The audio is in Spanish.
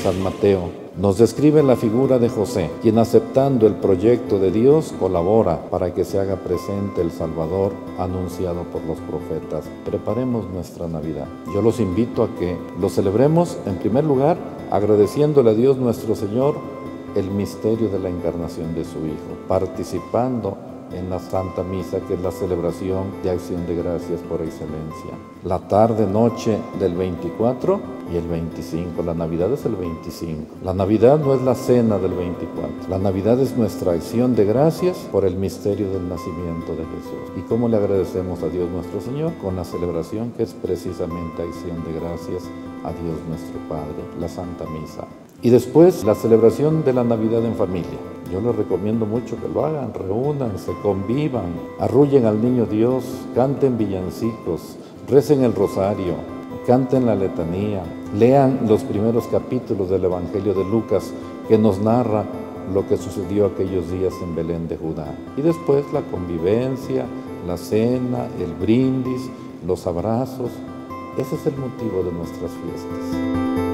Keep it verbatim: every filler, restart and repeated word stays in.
San Mateo nos describe la figura de José, quien aceptando el proyecto de Dios colabora para que se haga presente el Salvador anunciado por los profetas. Preparemos nuestra Navidad. Yo los invito a que lo celebremos en primer lugar agradeciéndole a Dios nuestro Señor el misterio de la encarnación de su Hijo, participando en la Santa Misa, que es la celebración de acción de gracias por excelencia. La tarde, noche del veinticuatro y el veinticinco. La Navidad es el veinticinco. La Navidad no es la cena del veinticuatro. La Navidad es nuestra acción de gracias por el misterio del nacimiento de Jesús. ¿Y cómo le agradecemos a Dios nuestro Señor? Con la celebración que es precisamente acción de gracias a Dios nuestro Padre, la Santa Misa. Y después la celebración de la Navidad en familia. Yo les recomiendo mucho que lo hagan, reúnanse, convivan, arrullen al niño Dios, canten villancicos, recen el rosario, canten la letanía, lean los primeros capítulos del Evangelio de Lucas que nos narra lo que sucedió aquellos días en Belén de Judá. Y después la convivencia, la cena, el brindis, los abrazos. Ese es el motivo de nuestras fiestas.